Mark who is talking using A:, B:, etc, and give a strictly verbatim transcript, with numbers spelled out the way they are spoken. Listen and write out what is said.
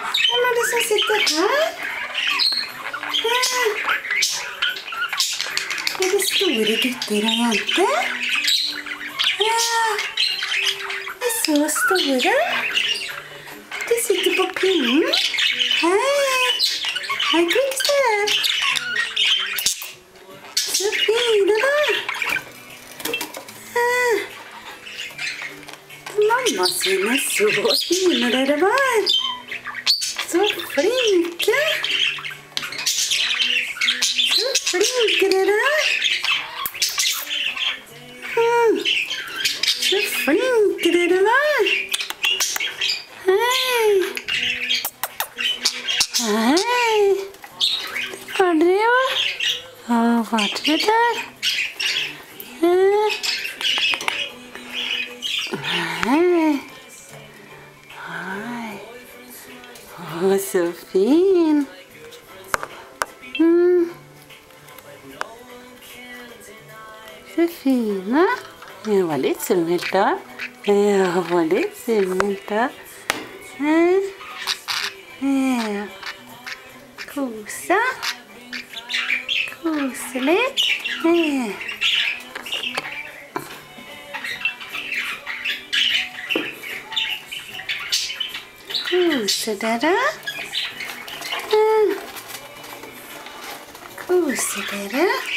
A: Hvem er det som sitter her? Er det store gutter og jenter? Ja, de er så store. De sitter på pinnen. Hei, hei Quickstep. Så fine da. Mamma sine, så fine dere var. Så flinke. Så flinke dere er. Hmm. Så flinke dere var. Hei. Hei. Det var dere jo. Å, var dere der? Hei. Hei. Å, så fin. Mm. Så fine. Jeg var litt svimmelt da. Jeg var litt svimmelt da. Ja. Kose. Kose litt. Ja. Kose dere. Kose dere.